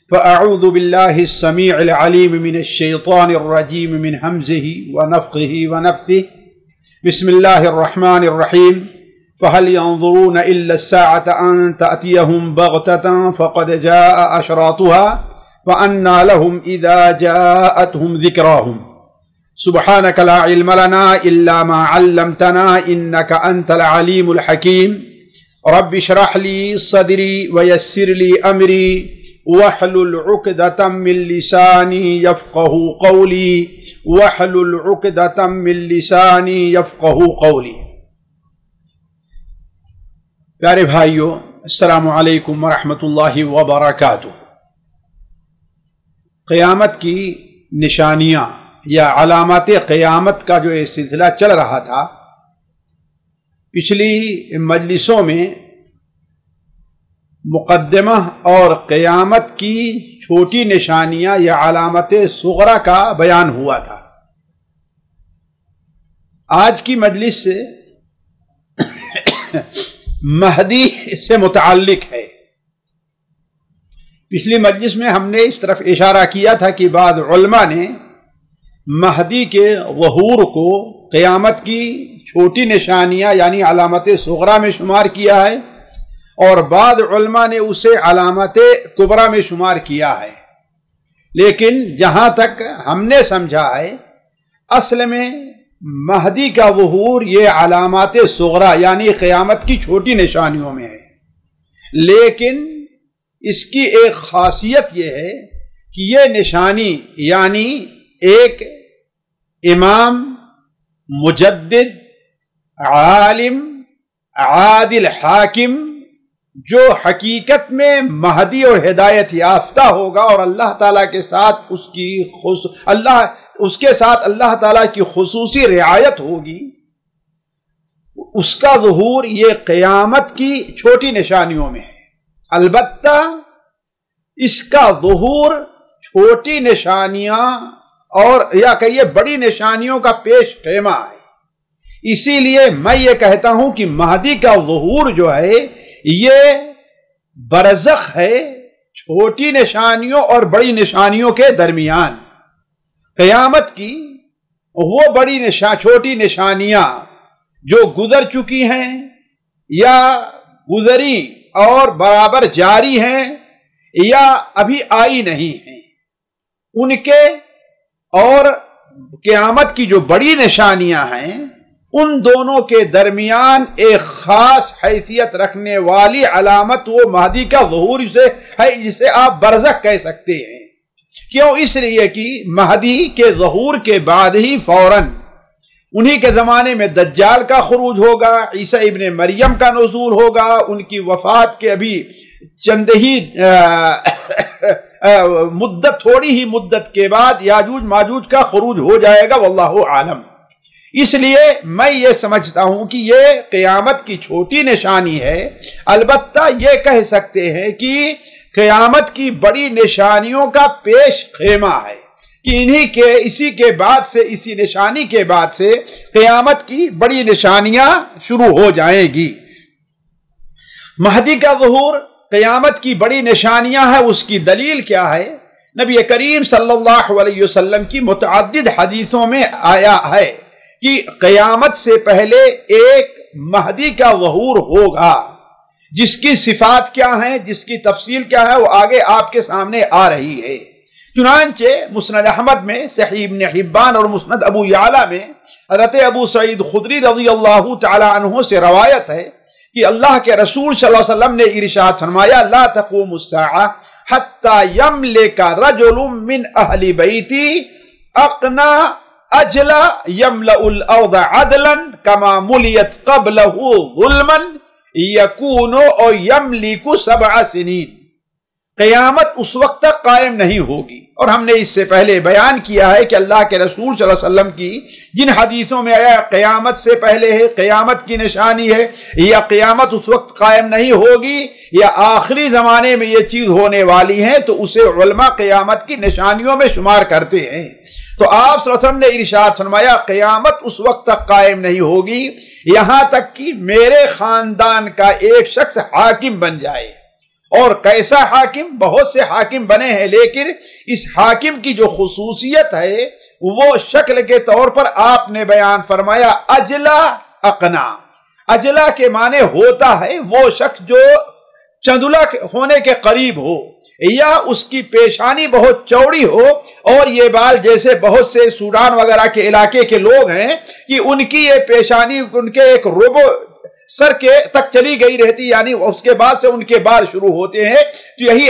فأعوذ بالله السميع العليم من الشيطان الرجيم من همزه ونفخه ونفثه. بسم الله الرحمن الرحيم. فهل ينظرون إلا الساعة أن تأتيهم بغتة فقد جاء أشراطها فأنى لهم إذا جاءتهم ذكراهم. سبحانك لا علم لنا إلا ما علمتنا إنك أنت العليم الحكيم. رب اشرح لي صدري ويسر لي أمري واحلل عقدة من لساني يفقهوا قولي واحلل عقدة من لساني يفقهوا قولي. پیارے بھائیو، السلام علیکم ورحمۃ اللہ وبرکاتہ. قیامت کی نشانیاں یا علامات قیامت کا جو یہ سلسلہ چل رہا تھا، پچھلی مجلسوں میں مقدمہ اور قیامت کی چھوٹی نشانیاں یا علامات صغرا کا بیان ہوا تھا. آج کی مجلس سے مہدی سے متعلق ہے. پچھلی مجلس میں ہم نے اس طرف اشارہ کیا تھا کہ بعض علماء نے مہدی کے ظہور کو قیامت کی چھوٹی نشانیاں یعنی علامات صغرا میں شمار کیا ہے، اور بعض علماء نے اسے علامات کبریٰ میں شمار کیا ہے. لیکن جہاں تک ہم نے سمجھا ہے، اصل میں مہدی کا ظہور یہ علامات صغرا یعنی قیامت کی چھوٹی نشانیوں میں ہے. لیکن اس کی ایک خاصیت یہ ہے کہ یہ نشانی یعنی ایک امام، مجدد، عالم، عادل حاکم جو حقیقت میں مہدی اور ہدایت یافتہ ہوگا اور اللہ تعالیٰ کے ساتھ اس کے ساتھ اللہ تعالیٰ کی خصوصی رعایت ہوگی، اس کا ظہور یہ قیامت کی چھوٹی نشانیوں میں ہے. البتہ اس کا ظہور چھوٹی نشانیاں اور یا کہیے بڑی نشانیوں کا پیش خیمہ ہے. اسی لیے میں یہ کہتا ہوں کہ مہدی کا ظہور جو ہے یہ برزخ ہے چھوٹی نشانیوں اور بڑی نشانیوں کے درمیان. قیامت کی وہ چھوٹی نشانیاں جو گزر چکی ہیں یا گزری اور برابر جاری ہیں یا ابھی آئی نہیں ہیں، ان کے اور قیامت کی جو بڑی نشانیاں ہیں ان دونوں کے درمیان ایک خاص حیثیت رکھنے والی علامت وہ مہدی کا ظہور ہے جسے آپ برزخ کہہ سکتے ہیں. کیوں؟ اس لیے کہ مہدی کے ظہور کے بعد ہی فوراً انہی کے زمانے میں دجال کا خروج ہوگا، عیسیٰ ابن مریم کا نزول ہوگا، ان کی وفات کے ابھی چند ہی تھوڑی ہی مدت کے بعد یاجوج ماجوج کا خروج ہو جائے گا، واللہ عالم. اس لیے میں یہ سمجھتا ہوں کہ یہ قیامت کی چھوٹی نشانی ہے. البتہ یہ کہہ سکتے ہیں کہ قیامت کی بڑی نشانیوں کا پیش خیمہ ہے کہ اسی نشانی کے بعد سے قیامت کی بڑی نشانیاں شروع ہو جائیں گی. مہدی کا ظہور قیامت کی بڑی نشانیاں ہے. اس کی دلیل کیا ہے؟ نبی کریم صلی اللہ علیہ وسلم کی متعدد حدیثوں میں آیا ہے کہ قیامت سے پہلے ایک مہدی کا ظہور ہوگا، جس کی صفات کیا ہیں، جس کی تفصیل کیا ہے، وہ آگے آپ کے سامنے آ رہی ہے. چنانچہ مسند احمد میں، صحیح ابن حبان اور مسند ابو یعلا میں حضرت ابو سعید خدری رضی اللہ تعالی عنہ سے روایت ہے کہ اللہ کے رسول صلی اللہ علیہ وسلم نے ارشاد فرمایا: لا تقوم الساعة حتى يملك رجل من اہل بیتی اقنا اجلا یملأ الارض عدلا كما مليت قبله ظلما یکون او یملک 7 سنین. قیامت اس وقت تک قائم نہیں ہوگی. اور ہم نے اس سے پہلے بیان کیا ہے کہ اللہ کے رسول صلی اللہ علیہ وسلم کی جن حدیثوں میں آیا قیامت سے پہلے ہے، قیامت کی نشانی ہے، یا قیامت اس وقت قائم نہیں ہوگی یا آخری زمانے میں یہ چیز ہونے والی ہے، تو اسے علماء قیامت کی نشانیوں میں شمار کرتے ہیں. تو آپ صلی اللہ علیہ وسلم نے ارشاد فرمایا قیامت اس وقت تک قائم نہیں ہوگی یہاں تک کہ میرے خاندان کا ایک شخص حاکم بن جائے اور کیسا حاکم؟ بہت سے حاکم بنے ہیں، لیکن اس حاکم کی جو خصوصیت ہے وہ شکل کے طور پر آپ نے بیان فرمایا اجلا اقنا۔ اجلا کے معنی ہوتا ہے وہ شخص جو چندلا ہونے کے قریب ہو، یا اس کی پیشانی بہت چوڑی ہو، اور یہ بال جیسے بہت سے سوڈان وغیرہ کے علاقے کے لوگ ہیں کہ ان کی یہ پیشانی ان کے ایک ربع سر کے تک چلی گئی رہتی، یعنی اس کے بعد سے ان کے بال شروع ہوتے ہیں، تو یہی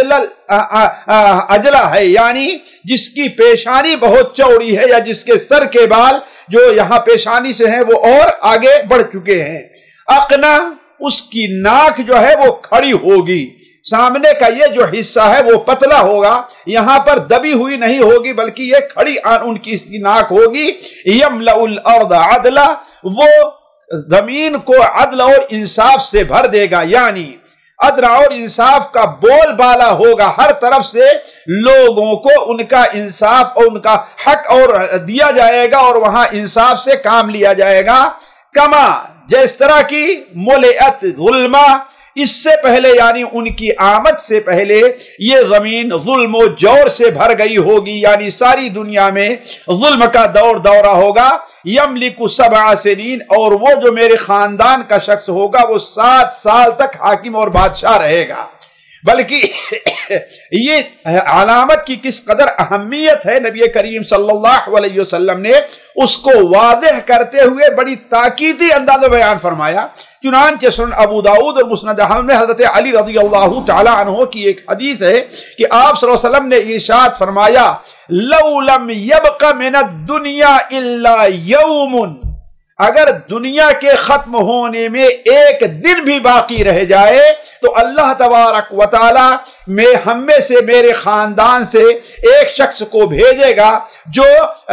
اجلا ہے، یعنی جس کی پیشانی بہت چوڑی ہے یا جس کے سر کے بال جو یہاں پیشانی سے ہیں وہ اور آگے بڑھ چکے ہیں۔ اقنا، اس کی ناک جو ہے وہ کھڑی ہوگی، سامنے کا یہ جو حصہ ہے وہ پتلا ہوگا، یہاں پر دبی ہوئی نہیں ہوگی بلکہ یہ کھڑی ان کی ناک ہوگی۔ یملأ الارض عدلا، وہ زمین کو عدل اور انصاف سے بھر دے گا، یعنی عدل اور انصاف کا بول بالا ہوگا، ہر طرف سے لوگوں کو ان کا انصاف اور ان کا حق اور دیا جائے گا اور وہاں انصاف سے کام لیا جائے گا۔ کما، جس طرح کی ملئت ظلما، اس سے پہلے یعنی ان کی آمد سے پہلے یہ زمین ظلم و جور سے بھر گئی ہوگی، یعنی ساری دنیا میں ظلم کا دورہ ہوگا۔ یملک 7 سنین، اور وہ جو میرے خاندان کا شخص ہوگا وہ 7 سال تک حاکم اور بادشاہ رہے گا۔ بلکہ یہ علامت کی کس قدر اہمیت ہے، نبی کریم صلی اللہ علیہ وسلم نے اس کو واضح کرتے ہوئے بڑی تاکیدی انداز میں بیان فرمایا۔ چنانچہ سنن ابو داؤد اور مسند احمد میں حضرت علی رضی اللہ تعالی عنہ کی ایک حدیث ہے کہ آپ صلی اللہ علیہ وسلم نے ارشاد فرمایا لو لم یبق من الدنیا الا یوم، اگر دنیا کے ختم ہونے میں ایک دن بھی باقی رہ جائے تو اللہ تبارک و تعالی ہم میں سے میرے خاندان سے ایک شخص کو بھیجے گا جو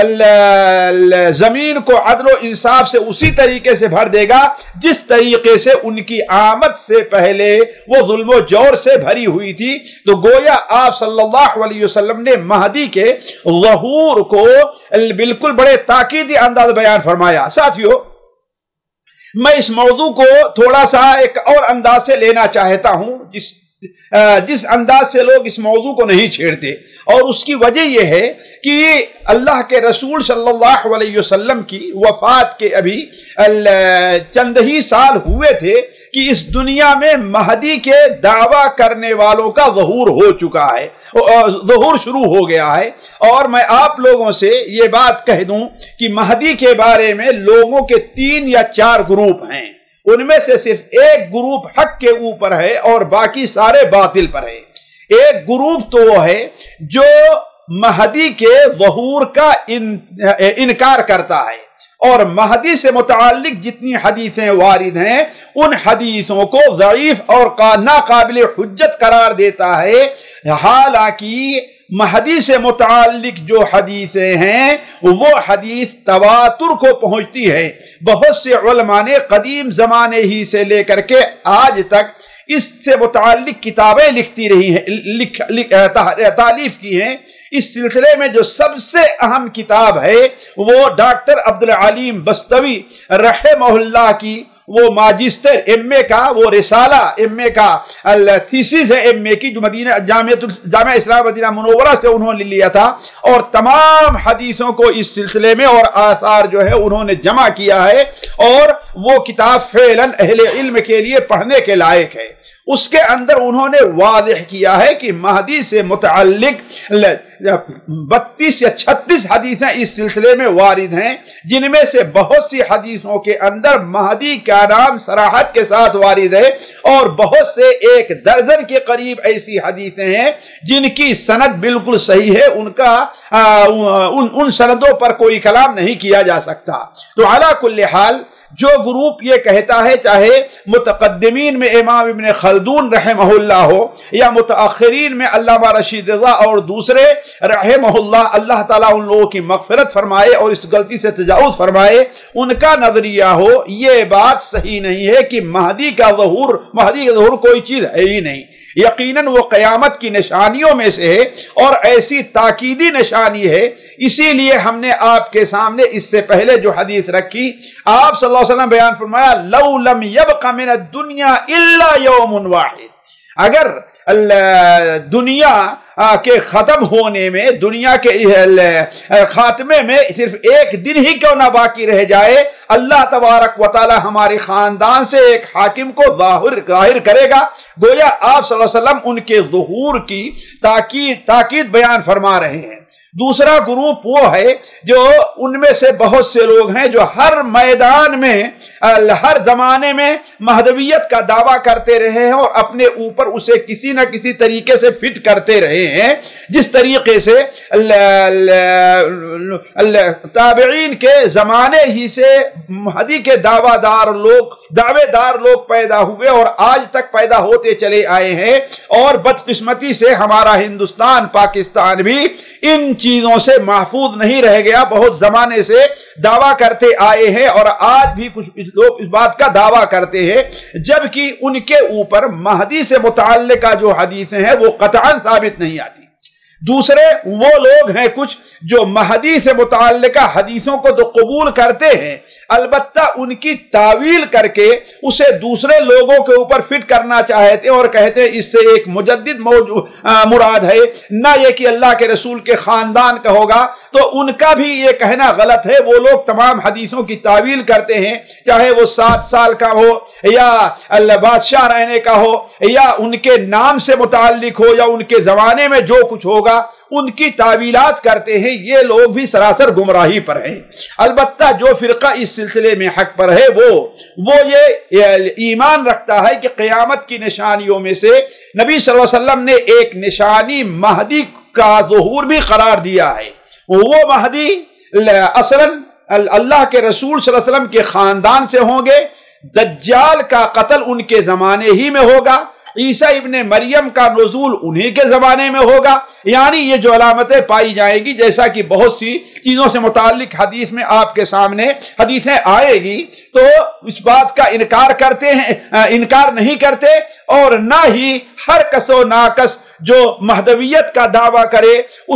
زمین کو عدل و انصاف سے اسی طریقے سے بھر دے گا جس طریقے سے ان کی آمد سے پہلے وہ ظلم و جور سے بھری ہوئی تھی۔ تو گویا آپ صلی اللہ علیہ وسلم نے مہدی کے ظہور کو بالکل بڑے تاکیدی انداز بیان فرمایا۔ ساتھیو، میں اس موضوع کو تھوڑا سا ایک اور انداز سے لینا چاہتا ہوں جس انداز سے لوگ اس موضوع کو نہیں چھیڑتے، اور اس کی وجہ یہ ہے کہ اللہ کے رسول صلی اللہ علیہ وسلم کی وفات کے ابھی چند ہی سال ہوئے تھے کہ اس دنیا میں مہدی کے دعویٰ کرنے والوں کا ظہور ہو چکا ہے، ظہور شروع ہو گیا ہے۔ اور میں آپ لوگوں سے یہ بات کہہ دوں کہ مہدی کے بارے میں لوگوں کے 3 یا 4 گروپ ہیں، ان میں سے صرف ایک گروپ حق کے اوپر ہے اور باقی سارے باطل پر ہے۔ ایک گروپ تو وہ ہے جو مہدی کے ظہور کا انکار کرتا ہے اور مہدی سے متعلق جتنی حدیثیں وارد ہیں ان حدیثوں کو ضعیف اور ناقابل حجت قرار دیتا ہے، حالانکہ مہدی سے متعلق جو حدیثیں ہیں وہ حدیث تواتر کو پہنچتی ہے۔ بہت سے علماء نے قدیم زمانے ہی سے لے کر کے آج تک اس سے متعلق کتابیں لکھتی رہی ہیں، تالیف کی ہیں۔ اس سلسلے میں جو سب سے اہم کتاب ہے وہ ڈاکٹر عبدالعلیم بستوی رحمہ اللہ کی وہ ماجسٹر ایم اے کا وہ رسالہ ایم اے کا تھیسس ہے ایم اے کی جو جامعہ اسلام مدینہ منورہ سے انہوں نے لیا تھا، اور تمام حدیثوں کو اس سلسلے میں اور آثار جو ہے انہوں نے جمع کیا ہے، اور وہ کتاب فعلاً اہل علم کے لیے پڑھنے کے لائق ہے۔ اس کے اندر انہوں نے واضح کیا ہے کہ مہدی سے متعلق 32 یا 36 حدیثیں اس سلسلے میں وارد ہیں، جن میں سے بہت سی حدیثوں کے اندر مہدی کا نام صراحت کے ساتھ وارد ہے، اور بہت سے 1 درجن کے قریب ایسی حدیثیں ہیں جن کی سند بالکل صحیح ہے، ان سندوں پر کوئی کلام نہیں کیا جا سکتا۔ تو علی کل حال جو گروپ یہ کہتا ہے، چاہے متقدمین میں امام ابن خلدون رحمہ اللہ ہو یا متاخرین میں علامہ رشید رضا اور دوسرے رحمہ اللہ، اللہ تعالیٰ ان لوگوں کی مغفرت فرمائے اور اس غلطی سے تجاوز فرمائے، ان کا نظریہ ہو یہ بات صحیح نہیں ہے کہ مہدی کا ظہور کوئی چیز ہے ہی نہیں۔ یقیناً وہ قیامت کی نشانیوں میں سے ہے اور ایسی تاکیدی نشانی ہے، اسی لیے ہم نے آپ کے سامنے اس سے پہلے جو حدیث رکھی، آپ صلی اللہ علیہ وسلم بیان فرمایا لو لم یبق من الدنیا الا یوم واحد، اگر دنیا کے ختم ہونے میں، دنیا کے خاتمے میں صرف ایک دن ہی کیوں نہ باقی رہ جائے، اللہ تبارک و تعالی ہمارے خاندان سے ایک حاکم کو ظاہر کرے گا۔ گویا آپ صلی اللہ علیہ وسلم ان کے ظہور کی تاکید بیان فرما رہے ہیں۔ دوسرا گروپ وہ ہے جو ان میں سے بہت سے لوگ ہیں جو ہر میدان میں، ہر زمانے میں مہدویت کا دعویٰ کرتے رہے ہیں اور اپنے اوپر اسے کسی نہ کسی طریقے سے فٹ کرتے رہے ہیں، جس طریقے سے تابعین کے زمانے ہی سے مہدی کے دعوے دار لوگ پیدا ہوئے اور آج تک پیدا ہوتے چلے آئے ہیں، اور بدقسمتی سے ہمارا ہندوستان، پاکستان بھی ان چیزوں سے محفوظ نہیں رہ گیا۔ بہت زمانے سے دعویٰ کرتے آئے ہیں اور آج بھی کچھ لوگ اس بات کا دعویٰ کرتے ہیں، جبکہ ان کے اوپر مہدی سے متعلقہ جو حدیثیں ہیں وہ قطعاً ثابت نہیں آتی۔ دوسرے وہ لوگ ہیں کچھ جو مہدی سے متعلقہ حدیثوں کو تو قبول کرتے ہیں، البتہ ان کی تعویل کر کے اسے دوسرے لوگوں کے اوپر فٹ کرنا چاہتے ہیں اور کہتے ہیں اس سے ایک مجدد مراد ہے، نہ یہ کہ اللہ کے رسول کے خاندان کا ہوگا۔ تو ان کا بھی یہ کہنا غلط ہے۔ وہ لوگ تمام حدیثوں کی تعویل کرتے ہیں، چاہے وہ 7 سال کا ہو یا بادشاہ رہنے کا ہو یا ان کے نام سے متعلق ہو یا ان کے زمانے میں جو کچھ ہوگا، ان کی تعویلات کرتے ہیں۔ یہ لوگ بھی سراسر گمراہی پر ہیں۔ البتہ جو فرقہ اس سلسلے میں حق پر ہے وہ یہ ایمان رکھتا ہے کہ قیامت کی نشانیوں میں سے نبی صلی اللہ علیہ وسلم نے ایک نشانی مہدی کا ظہور بھی قرار دیا ہے۔ وہ مہدی اصلاً اللہ کے رسول صلی اللہ علیہ وسلم کے خاندان سے ہوں گے، دجال کا قتل ان کے زمانے ہی میں ہوگا، عیسیٰ ابن مریم کا نزول انہی کے زمانے میں ہوگا۔ یعنی یہ جو علامتیں پائی جائیں گی، جیسا کہ بہت سی چیزوں سے متعلق حدیث میں آپ کے سامنے حدیثیں آئے گی، تو اس بات کا انکار نہیں کرتے، اور نہ ہی ہر کس و ناکس جو مہدویت کا دعویٰ کرے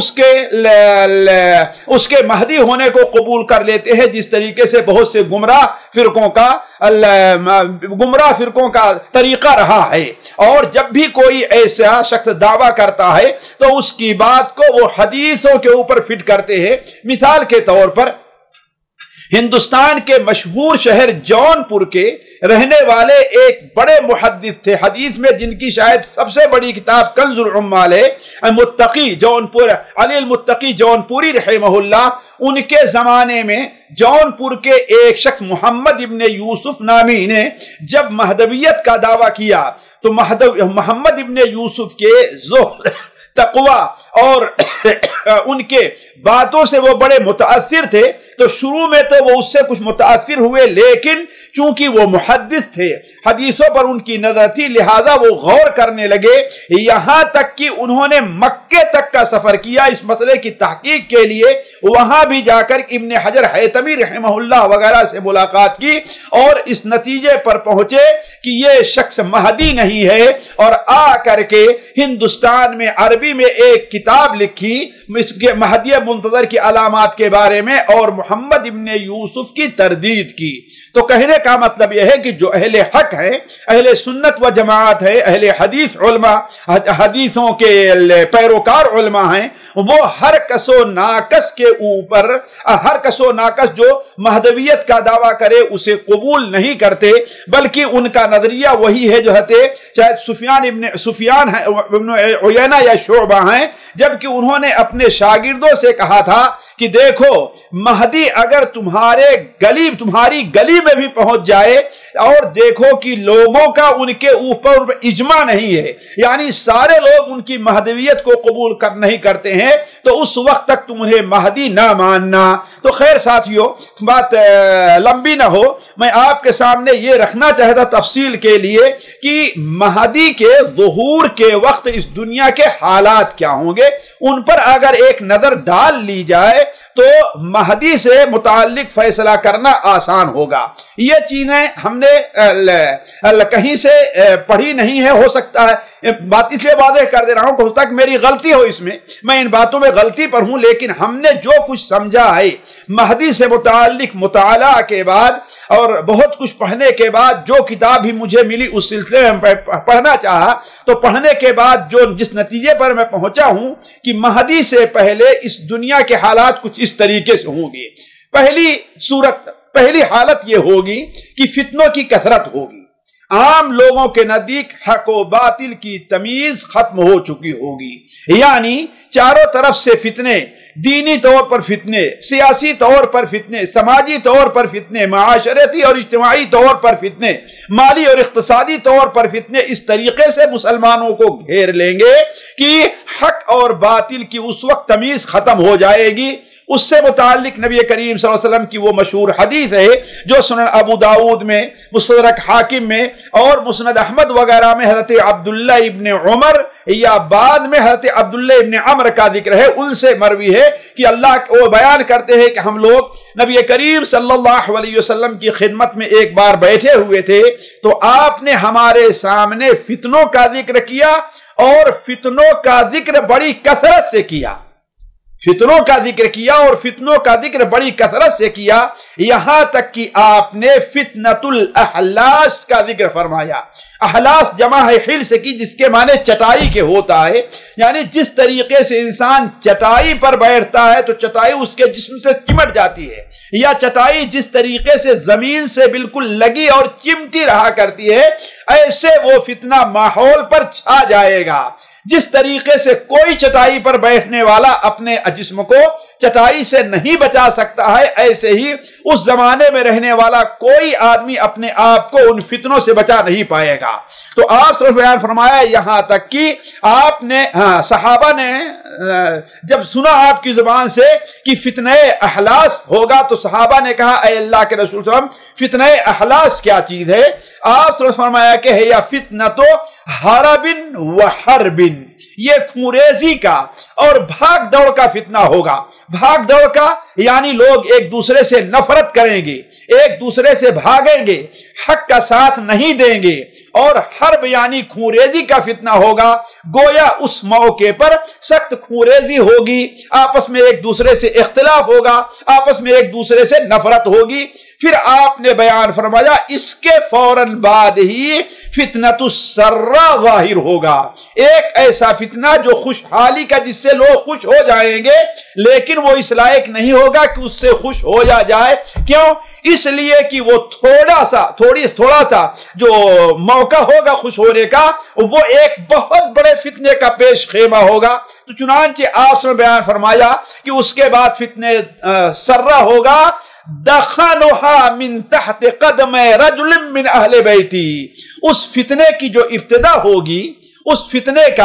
اس کے مہدی ہونے کو قبول کر لیتے ہیں، جس طریقے سے بہت سے گمراہ فرقوں کا طریقہ رہا ہے۔ اور جب بھی کوئی ایسا شخص دعویٰ کرتا ہے تو اس کی بات کو وہ حدیثوں کے اوپر فٹ کرتے ہیں۔ مثال کے طور پر ہندوستان کے مشہور شہر جون پور کے رہنے والے ایک بڑے محدث تھے حدیث میں، جن کی شاید سب سے بڑی کتاب کنز العمال ہے، علی المتقی جون پوری رحمہ اللہ۔ ان کے زمانے میں جون پور کے ایک شخص محمد ابن یوسف نامی نے جب مہدویت کا دعویٰ کیا تو محمد ابن یوسف کے زہد، تقوی اور ان کے باتوں سے وہ بڑے متاثر تھے، تو شروع میں تو وہ اس سے کچھ متاثر ہوئے، لیکن چونکہ وہ محدث تھے، حدیثوں پر ان کی نظر تھی، لہذا وہ غور کرنے لگے، یہاں تک کہ انہوں نے مکے تک کا سفر کیا اس مسئلے کی تحقیق کے لیے۔ وہاں بھی جا کر ابن حجر حیتمی رحمہ اللہ وغیرہ سے ملاقات کی اور اس نتیجے پر پہنچے کہ یہ شخص مہدی نہیں ہے، اور آ کر کے ہندوستان میں عربی میں ایک کتاب لکھی مہدی منتظر کی علامات کے بارے میں، اور محمد ابن یوسف کی تردید کی۔ تو کہنے کا مطلب یہ ہے کہ جو اہل حق ہے، اہل سنت و جماعت ہے، اہل حدیث علماء، حدیثوں کے پیروکار علماء ہیں، وہ ہر کس و ناقص کے اوپر، ہر کس و ناقص جو مہدویت کا دعویٰ کرے اسے قبول نہیں کرتے، بلکہ ان کا نظریہ وہی ہے جو شاید سفیان ابن عیینہ یا شعبہ ہیں، جبکہ انہوں نے اپنے شاگردوں سے کہا تھا کہ دیکھو مہدی اگر تمہاری گلی میں بھی پہنچ جائے اور دیکھو کہ لوگوں کا ان کے اوپر اجماع نہیں ہے، یعنی سارے لوگ ان کی مہدویت کو قبول نہیں کرتے ہیں، تو اس وقت تک تم انہیں مہدی نہ ماننا۔ تو خیر ساتھیو، بات لمبی نہ ہو، میں آپ کے سامنے یہ رکھنا چاہتا تفصیل کے لیے کہ مہدی کے ظہور کے وقت اس دنیا کے حالات کیا ہوں گے، ان پر اگر ایک نظر ڈال لی جائے تو مہدی سے متعلق فیصلہ کرنا آسان ہوگا۔ یہ چیزیں ہم نے کہیں سے پڑھی نہیں ہے، ہو سکتا ہے بات اس لیے واضح کر دے رہا ہوں کہ ہو سکتا ہے کہ میری غلطی ہو، اس میں ان باتوں میں غلطی پر ہوں، لیکن ہم نے جو کچھ سمجھا ہے مہدی سے متعلق مطالعہ کے بعد اور بہت کچھ پڑھنے کے بعد، جو کتاب بھی مجھے ملی اس سلسلے میں پڑھنا چاہا، تو پڑھنے کے بعد جس نتیجے پر میں پہنچا ہوں کہ مہدی سے پہلے اس دنیا کے حالات کچھ اس طریقے سے ہوں گے۔ پہلی حالت یہ ہوگی کہ فتنوں کی کثرت ہوگی، عام لوگوں کے نزدیک حق و باطل کی تمیز ختم ہو چکی ہوگی، یعنی چاروں طرف سے فتنے، دینی طور پر فتنے، سیاسی طور پر فتنے، سماجی طور پر فتنے، معاشرتی اور اجتماعی طور پر فتنے، مالی اور اقتصادی طور پر فتنے اس طریقے سے مسلمانوں کو گھیر لیں گے کہ حق اور باطل کی اس وقت تمیز ختم ہو جائے گی۔ اس سے متعلق نبی کریم صلی اللہ علیہ وسلم کی وہ مشہور حدیث ہے جو سنن ابو داؤد میں، مستدرک حاکم میں اور مسند احمد وغیرہ میں حضرت عبداللہ ابن عمر یا بعد میں حضرت عبداللہ ابن عمر کا ذکر ہے، ان سے مروی ہے کہ اللہ وہ بیان کرتے ہیں کہ ہم لوگ نبی کریم صلی اللہ علیہ وسلم کی خدمت میں ایک بار بیٹھے ہوئے تھے، تو آپ نے ہمارے سامنے فتنوں کا ذکر کیا اور فتنوں کا ذکر بڑی کثرت سے کیا، فتنوں کا ذکر کیا اور فتنوں کا ذکر بڑی کثرت سے کیا، یہاں تک کہ آپ نے فتنۃ الاحلاس کا ذکر فرمایا۔ احلاس جمع ہے حلس کی، جس کے معنی چٹائی کے ہوتا ہے، یعنی جس طریقے سے انسان چٹائی پر بیٹھتا ہے تو چٹائی اس کے جسم سے چمٹ جاتی ہے، یا چٹائی جس طریقے سے زمین سے بالکل لگی اور چمٹی رہا کرتی ہے، ایسے وہ فتنہ ماحول پر چھا جائے گا۔ جس طریقے سے کوئی چٹائی پر بیٹھنے والا اپنے جسم کو چٹائی سے نہیں بچا سکتا ہے، ایسے ہی اس زمانے میں رہنے والا کوئی آدمی اپنے آپ کو ان فتنوں سے بچا نہیں پائے گا۔ تو آپ صرف بیان فرمایا یہاں تک کہ آپ نے صحابہ نے جب سنا آپ کی زبان سے کہ فتنہ احلاس ہوگا تو صحابہ نے کہا اے اللہ کے رسول صلی اللہ علیہ وسلم فتنہ احلاس کیا چیز ہے؟ آپ صرف فرمایا کہ ہے یا فتنۃ حرب و حرب، یہ خونریزی کا اور بھاگ دوڑ کا فتنہ ہوگا۔ بھاگ دوڑ کا یعنی لوگ ایک دوسرے سے نفرت کریں گے، ایک دوسرے سے بھاگیں گے، حق کا ساتھ نہیں دیں گے، اور حرب یعنی خونریزی کا فتنہ ہوگا، گویا اس موقع پر سخت خونریزی ہوگی، آپس میں ایک دوسرے سے اختلاف ہوگا، آپس میں ایک دوسرے سے نفرت ہوگی۔ پھر آپ نے بیان فرمایا اس کے فوراً بعد ہی فتنۃ السرا ظاہر ہوگا، ایک ایسا فتنہ جو خوشحالی کا، جس سے لوگ خوش ہو جائیں گے لیکن وہ اس لائق نہیں ہوگا کہ اس سے خوش ہو جائے۔ کیوں؟ اس لیے کہ وہ تھوڑا سا جو موقع ہوگا خوش ہونے کا، وہ ایک بہت بڑے فتنے کا پیش خیمہ ہوگا۔ تو چنانچہ آپ نے بیان فرمایا کہ اس کے بعد فتنے سرا ہوگا، دخنها من تحت قدم رجل من اہل بیتی، اس فتنے کی جو ابتدا ہوگی، اس فتنے کا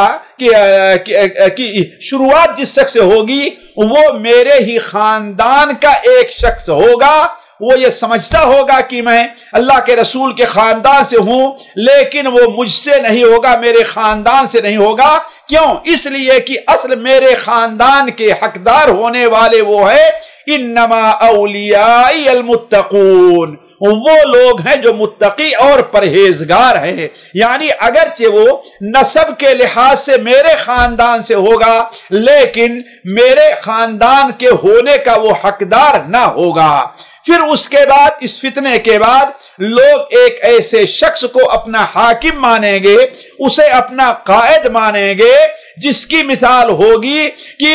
کی شروعات جس شخص سے ہوگی وہ میرے ہی خاندان کا ایک شخص ہوگا۔ وہ یہ سمجھتا ہوگا کہ میں اللہ کے رسول کے خاندان سے ہوں، لیکن وہ مجھ سے نہیں ہوگا، میرے خاندان سے نہیں ہوگا۔ کیوں؟ اس لیے کہ اصل میرے خاندان کے حقدار ہونے والے وہ ہے انما اولیائی المتقون، وہ لوگ ہیں جو متقی اور پرہیزگار ہیں، یعنی اگرچہ وہ نسب کے لحاظ سے میرے خاندان سے ہوگا لیکن میرے خاندان کے ہونے کا وہ حقدار نہ ہوگا۔ پھر اس کے بعد، اس فتنے کے بعد، لوگ ایک ایسے شخص کو اپنا حاکم مانیں گے، اسے اپنا قائد مانیں گے، جس کی مثال ہوگی کہ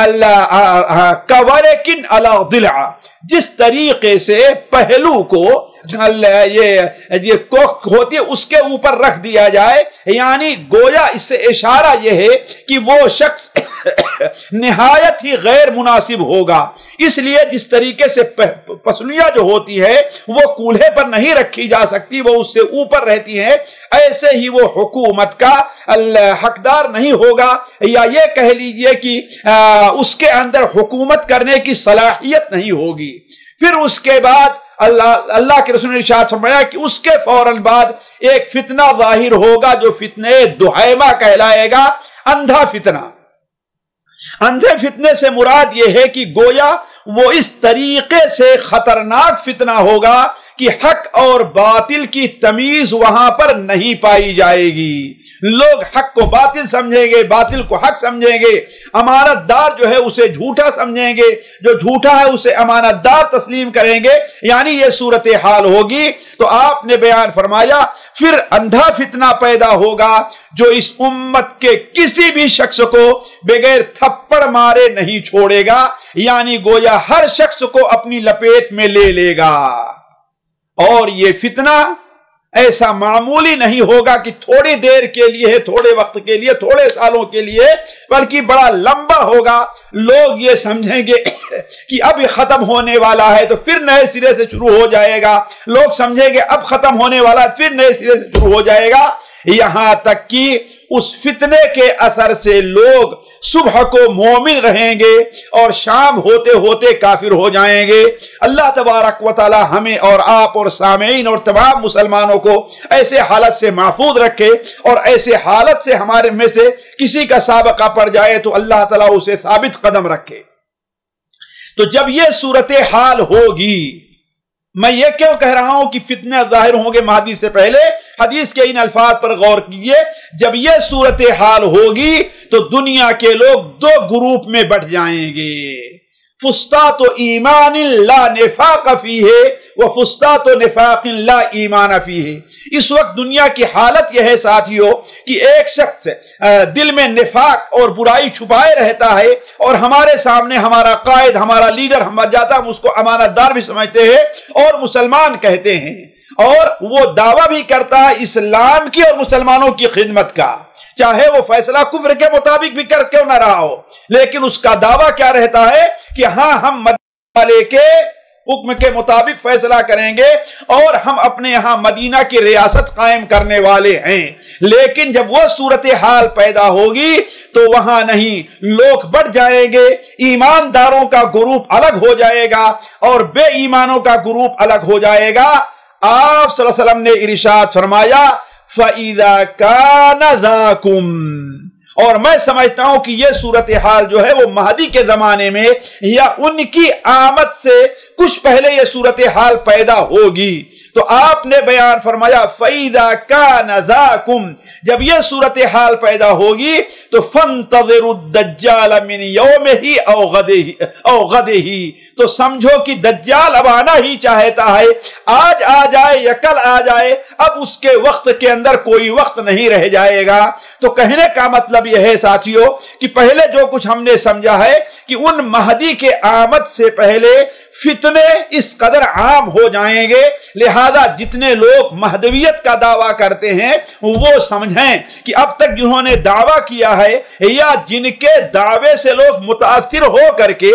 کورکن علی ضلع، جس طریقے سے پہلو کو یہ کوک ہوتی ہے اس کے اوپر رکھ دیا جائے، یعنی گویا اس سے اشارہ یہ ہے کہ وہ شخص نہایت ہی غیر مناسب ہوگا۔ اس لیے جس طریقے سے پسلیاں جو ہوتی ہے وہ کولہے پر نہیں رکھی جا سکتی، وہ اس سے اوپر رہتی ہیں، ایسے ہی وہ حکومت کا حقدار نہیں ہوگا، یا یہ کہہ لیجئے کہ اس کے اندر حکومت کرنے کی صلاحیت نہیں ہوگی۔ پھر اس کے بعد اللہ کے رسول نے ارشاد فرمایا کہ اس کے فوراً بعد ایک فتنہ ظاہر ہوگا جو فتنہ دحیمہ کہلائے گا، اندھا فتنہ۔ اندھے فتنے سے مراد یہ ہے کہ گویا وہ اس طریقے سے خطرناک فتنہ ہوگا کہ حق اور باطل کی تمیز وہاں پر نہیں پائی جائے گی. لوگ حق کو باطل سمجھیں گے, باطل کو حق سمجھیں گے, امانت دار جو ہے اسے جھوٹا سمجھیں گے, جو جھوٹا ہے اسے امانت دار تسلیم کریں گے. یعنی یہ صورتحال ہوگی. تو آپ نے بیان فرمایا پھر اندھا فتنہ پیدا ہوگا جو اس امت کے کسی بھی شخص کو بغیر تھپڑ مارے نہیں چھوڑے گا. یعنی گویا ہر شخص کو اپنی لپیٹ میں لے لے گا. اور یہ فتنہ ایسا معمولی نہیں ہوگا کہ تھوڑی دیر کے لیے, تھوڑے وقت کے لیے, تھوڑے سالوں کے لیے, بلکہ بڑا لمبا ہوگا. لوگ یہ سمجھیں گے کہ اب یہ ختم ہونے والا ہے تو پھر نئے سرے سے شروع ہو جائے گا. لوگ سمجھیں گے اب ختم ہونے والا ہے پھر نئے سرے سے شروع ہو جائے گا. یہاں تک کہ اس فتنے کے اثر سے لوگ صبح کو مومن رہیں گے اور شام ہوتے ہوتے کافر ہو جائیں گے. اللہ تبارک و تعالی ہمیں اور آپ اور سامعین اور تمام مسلمانوں کو ایسے حالت سے محفوظ رکھے, اور ایسے حالت سے ہمارے میں سے کسی کا سابقہ پڑ جائے تو اللہ تعالی اسے ثابت قدم رکھے. تو جب یہ صورتحال ہوگی, میں یہ کیوں کہہ رہا ہوں کہ فتنے ظاہر ہوں گے مہدی سے پہلے, حدیث کے ان الفاظ پر غور کیجئے. جب یہ صورتحال ہوگی تو دنیا کے لوگ دو گروپ میں بٹ جائیں گے. فسطاط ایمان لا نفاق فیہ و فسطاط نفاق لا ایمان فیہ. اس وقت دنیا کی حالت یہ ہے ساتھیو کہ ایک شخص دل میں نفاق اور برائی چھپائے رہتا ہے, اور ہمارے سامنے ہمارا قائد, ہمارا لیڈر, ہم جاتا ہم اس کو امانت دار بھی سمجھتے ہیں اور مسلمان کہتے ہیں, اور وہ دعویٰ بھی کرتا ہے اسلام کی اور مسلمانوں کی خدمت کا, چاہے وہ فیصلہ کفر کے مطابق بھی کر کیوں نہ رہا ہو, لیکن اس کا دعویٰ کیا رہتا ہے کہ ہاں ہم مدینہ والے کے حکم کے مطابق فیصلہ کریں گے اور ہم اپنے یہاں مدینہ کی ریاست قائم کرنے والے ہیں. لیکن جب وہ صورتحال پیدا ہوگی تو وہاں نہیں, لوگ بڑھ جائیں گے, ایمانداروں کا گروپ الگ ہو جائے گا اور بے ایمانوں کا گروپ الگ ہو جائے گا. آپ صلی اللہ علیہ وسلم نے ارشاد فرمایا فَإِذَا كَانَ ذَاكُمْ, اور میں سمجھتا ہوں کہ یہ صورتحال جو ہے وہ مہدی کے زمانے میں یا ان کی آمد سے کچھ پہلے یہ صورتحال پیدا ہوگی. تو آپ نے بیان فرمایا فَإِذَا كَانَ ذَاكُمْ, جب یہ صورتحال پیدا ہوگی تو فَانْتَظِرُوا الدَّجَّالَ مِنْ يَوْمِهِ أَوْ غَدِهِ, تو سمجھو کہ دجال اب آنا ہی چاہتا ہے, آج آ جائے یا کل آ جائے, اب اس کے وقت کے اندر کوئی وقت نہیں رہ جائے گا. تو کہنے کا مطلب یہ ہے ساتھیو کہ پہلے جو کچھ ہم نے سمجھا ہے کہ ان مہدی کے آمد سے پہلے فتنے اس قدر عام ہو جائیں گے, لہذا جتنے لوگ مہدویت کا دعویٰ کرتے ہیں وہ سمجھیں کہ اب تک جنہوں نے دعویٰ کیا ہے یا جن کے دعوے سے لوگ متاثر ہو کر کے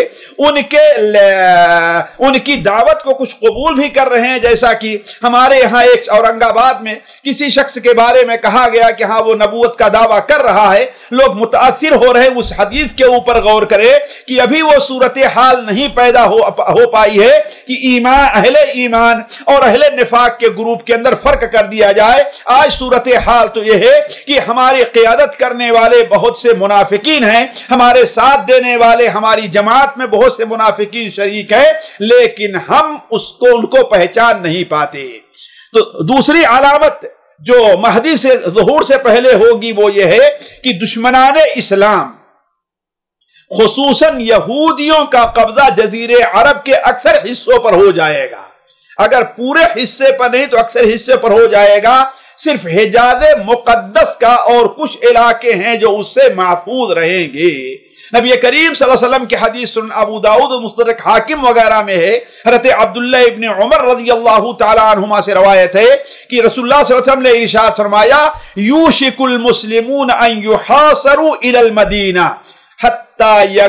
ان کی دعوت کو کچھ قبول بھی کر رہے ہیں, جیسا کہ ہمارے یہاں ایک اورنگ آباد میں کسی شخص کے بارے میں کہا گیا کہ ہاں وہ نبوت کا دعویٰ کر رہا ہے, لوگ متاثر ہو رہے ہیں. اس حدیث کے اوپر غور کرے کہ ابھی وہ صورتحال نہیں پیدا ہو پائی ہے کہ اہل ایمان اور اہل نفاق کے گروپ کے اندر فرق کر دیا جائے. آج صورتحال تو یہ ہے کہ ہماری قیادت کرنے والے بہت سے منافقین ہیں, ہمارے ساتھ دینے والے ہماری جماعت میں بہت سے منافقین شریک ہیں, لیکن ہم ان کو پہچان نہیں پاتے. تو دوسری علامت جو مہدی سے ظہور سے پہلے ہوگی وہ یہ ہے کہ دشمنان اسلام خصوصاً یہودیوں کا قبضہ جزیرے عرب کے اکثر حصوں پر ہو جائے گا. اگر پورے حصے پر نہیں تو اکثر حصے پر ہو جائے گا. صرف حجاز مقدس کا اور کچھ علاقے ہیں جو اس سے محفوظ رہیں گے. نبی کریم صلی اللہ علیہ وسلم کی حدیث سنن ابو داؤد مستدرک حاکم وغیرہ میں ہے, حضرت عبداللہ ابن عمر رضی اللہ تعالی عنہما سے روایت ہے کہ رسول اللہ صلی اللہ علیہ وسلم نے ارشاد فرمایا یوشک المسلمون ان یحاصروا الى المدینہ حتی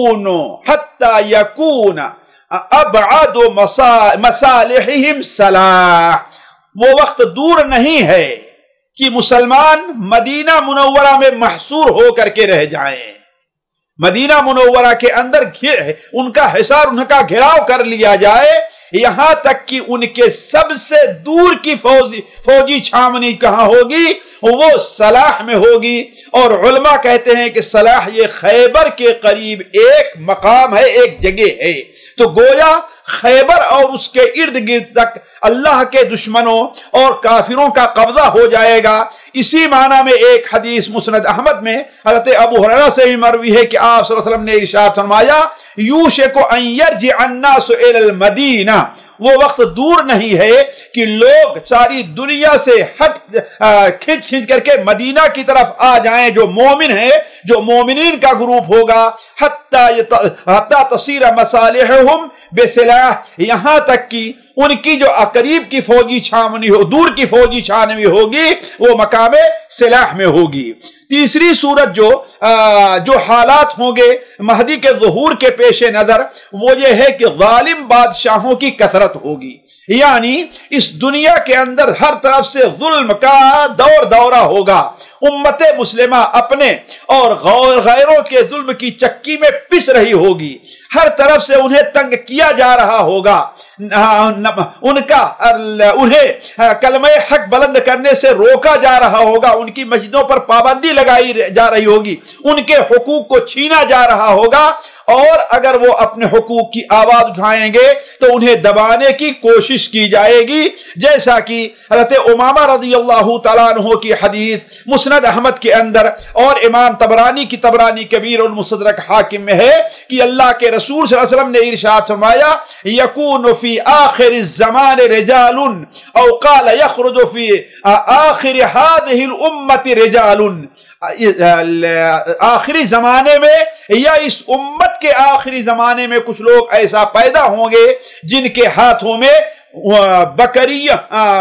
یکون ابعد مصالحہم صلاح. وہ وقت دور نہیں ہے کہ مسلمان مدینہ منورہ میں محصور ہو کر کے رہ جائیں, مدینہ منورہ کے اندر ان کا حصار, ان کا گھیراؤ کر لیا جائے, یہاں تک کہ ان کے سب سے دور کی فوجی چھاونی کہاں ہوگی, وہ صلاح میں ہوگی. اور علماء کہتے ہیں کہ صلاح یہ خیبر کے قریب ایک مقام ہے, ایک جگہ ہے. تو گویا خیبر اور اس کے ارد گرد تک اللہ کے دشمنوں اور کافروں کا قبضہ ہو جائے گا۔ اسی معنی میں ایک حدیث مسند احمد میں حضرت ابو ہریرہ سے بھی مروی ہے کہ آپ صلی اللہ علیہ وسلم نے ارشاد فرمایا یوشک ان یرجع الناس الی المدینہ، وہ وقت دور نہیں ہے کہ لوگ ساری دنیا سے کھنچ کر کے مدینہ کی طرف آ جائیں، جو مومن ہیں، جو مومنین کا گروپ ہوگا، حتی تصیر مصالحہم بسلاح، یہاں تک کہ ان کی جو قریب کی فوجی چھاونی ہو، دور کی فوجی چھاونی ہوگی، وہ مقام سلاح میں ہوگی۔ تیسری صورت جو حالات ہوں گے مہدی کے ظہور کے پیش نظر، وہ یہ ہے کہ ظالم بادشاہوں کی کثرت ہوگی، یعنی اس دنیا کے اندر ہر طرف سے ظلم کا دورہ ہوگا۔ امت مسلمہ اپنے اور غیروں کے ظلم کی چکی میں پس رہی ہوگی، ہر طرف سے انہیں تنگ کیا جا رہا ہوگا، انہیں کلمہ حق بلند کرنے سے روکا جا رہا ہوگا، ان کی مسجدوں پر پابندی لگائی جا رہی ہوگی، ان کے حقوق کو چھینا جا رہا ہوگا، اور اگر وہ اپنے حقوق کی آواز اٹھائیں گے تو انہیں دبانے کی کوشش کی جائے گی، جیسا کہ حضرت امامہ رضی اللہ تعالیٰ عنہ کی حدیث مسند احمد کے اندر اور امام طبرانی کی طبرانی کبیر المستدرک حاکم میں ہے کہ اللہ کے رسول صلی اللہ علیہ وسلم نے ارشاد فرمایا یکون فی آخر الزمان رجال او قال یخرج فی آخر هذه الامت رجال، آخری زمانے میں یا اس امت کے آخری زمانے میں کچھ لوگ ایسا پیدا ہوں گے جن کے ہاتھوں میں بکری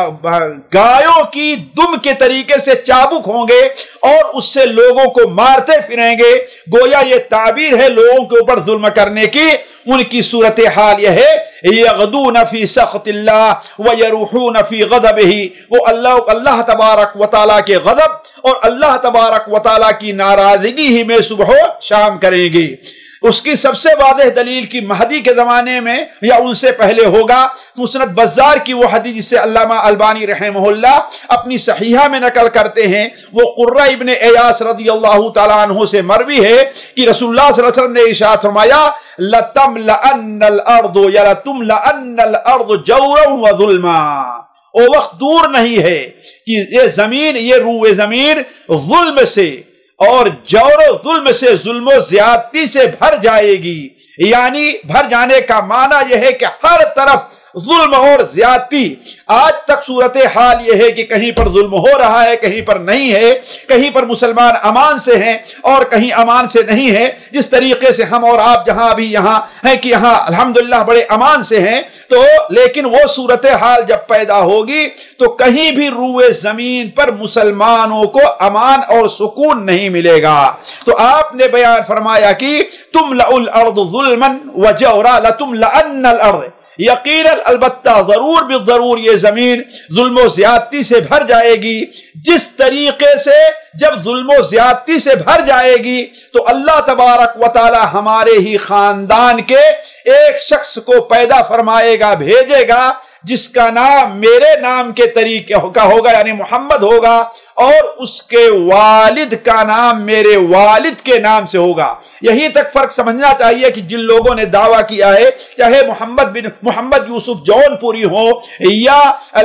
گایوں کی دم کے طریقے سے چابک ہوں گے اور اس سے لوگوں کو مارتے پھریں گے۔ گویا یہ تعبیر ہے لوگوں کے اوپر ظلم کرنے کی۔ ان کی صورتحال یہ ہے یغدون فی سخط اللہ ویروحون فی غضبہ، وہ اللہ تبارک و تعالیٰ کے غضب اور اللہ تبارک و تعالیٰ کی ناراضگی ہی میں صبح و شام کریں گی۔ اس کی سب سے واضح دلیل کی مہدی کے زمانے میں یا ان سے پہلے ہوگا مسند بزار کی وہ حدیث جسے علامہ البانی رحمہ اللہ اپنی صحیحہ میں نقل کرتے ہیں، وہ قرہ ابن ایاس رضی اللہ تعالیٰ عنہ سے مروی ہے کہ رسول اللہ صلی اللہ علیہ وسلم نے ارشاد فرمایا لَتَمْلَأَنَّ الْأَرْضُ یا لَتُمْلَأَنَّ الْأَرْضُ جَوْرًا وَظُلْمًا، وہ وقت دور نہیں ہے کہ یہ زمین، یہ روح زمین ظلم سے اور جور و ظلم سے، ظلم و زیادتی سے بھر جائے گی۔ یعنی بھر جانے کا معنی یہ ہے کہ ہر طرف ظلم اور زیادتی۔ آج تک صورتحال یہ ہے کہ کہیں پر ظلم ہو رہا ہے، کہیں پر نہیں ہے، کہیں پر مسلمان امان سے ہیں اور کہیں امان سے نہیں ہے۔ جس طریقے سے ہم اور آپ جہاں بھی یہاں ہیں کہ یہاں الحمدللہ بڑے امان سے ہیں، تو لیکن وہ صورتحال جب پیدا ہوگی تو کہیں بھی روئے زمین پر مسلمانوں کو امان اور سکون نہیں ملے گا۔ تو آپ نے بیان فرمایا کہ تملأ الارض ظلما وجورا لتملأن الارض، یقینا البتہ ضرور بالضرور یہ زمین ظلم و زیادتی سے بھر جائے گی۔ جس طریقے سے جب ظلم و زیادتی سے بھر جائے گی تو اللہ تبارک و تعالی ہمارے ہی خاندان کے ایک شخص کو پیدا فرمائے گا، بھیجے گا، جس کا نام میرے نام کے طریقے کا ہوگا، یعنی محمد ہوگا، اور اس کے والد کا نام میرے والد کے نام سے ہوگا۔ یہی تک فرق سمجھنا چاہیے کہ جن لوگوں نے دعویٰ کیا ہے، چاہے محمد یوسف جون پوری ہو یا